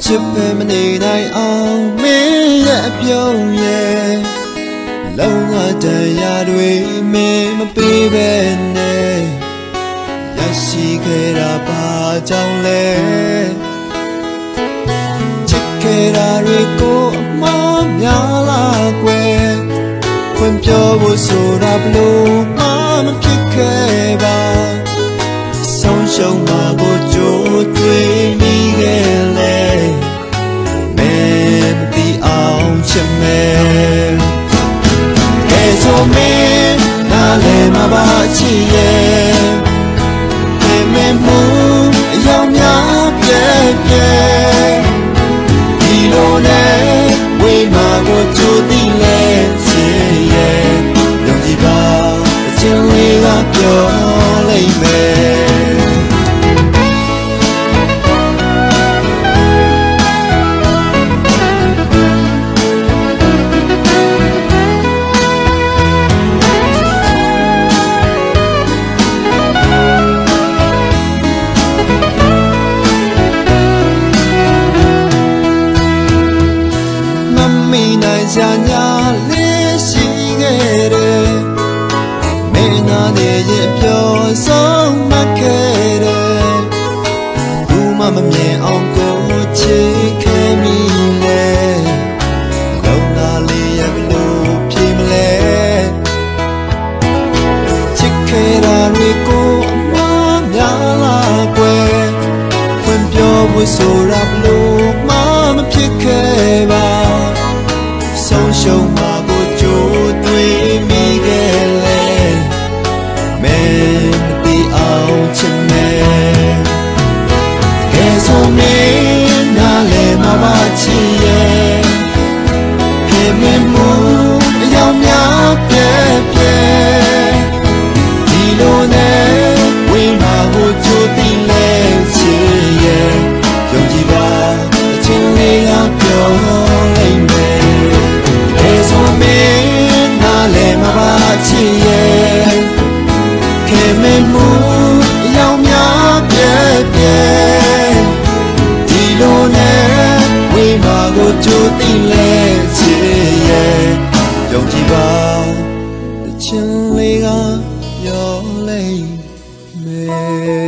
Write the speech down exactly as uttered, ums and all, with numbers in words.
ချစ်ဖယ်မနေနိုင်အောင်မင်းရဲ့အပြုံးရဲ့လုံငါတရားတွေမင်းမပေးပဲနဲ့ရရှိခဲ့တာဘာကြောင့်လဲချစ်ခဲ့တာတွေကိုအမှားများလားကွယ်ဖွင့်ပြောဖို့ဆိုတာဘလို့မှမဖြစ်ခဲ့ပါဆုံးရှုံးမှာကိုကြိုးတွေးမိခဲ့လေမင်းမသိအောင်ချစ်မယ်ကဲဆိုမင်းနားလည်မှာပါချစ်ရဲ့မင်းမမှုအယောင်များပြည့်ပြည့်ဒီလိုနဲ့ဝေးမှာကိုကြိုးသိလဲချစ်ရဲ့ယုံကြည်ပါအချင်းလေးကပြောလိုက်မယ်ဆရာညာလေးရှိခဲ့တယ်မင်းနာနေရဲ့ပြောဆုံးမခဲ့တယ်ဘူးမမမြင်အောင်ကိုချစ်ခဲ့မိလေလုံနာလေးရဲ့ဘလို့ပြေမလဲချစ်ခဲ့တာတွေကိုအမှားများလားကွယ်ဖွင့်ပြောဖို့ဆိုတာဘလို့မှမဖြစ်ခဲ့ပါဆုံးရှုံးမှာကိုကြိုးတွေးမိခဲ့လေမင်းမသိအောင်ချစ်မယ်ကဲဆိုမင်းနားလည်မှာပါချစ်ရဲ့ခင်မင်းမှုအယောင်များပြည့်ပြည့်ဒီလိုနဲ့ဝိမာကိုကြိုးသိလဲချစ်ရဲ့ယုံကြည်ပါအချင်းလေးကပြောလိုက်မယ်ချစ်ရဲ့ခင်မင်းမှုအယောင်များပြည့်ပြည့်ဒီလိုနဲ့ဝိမာကိုကြိုးသိလဲချစ်ရဲ့ယုံကြည်ပါတချင်လေးကပြောလိုက်မယ်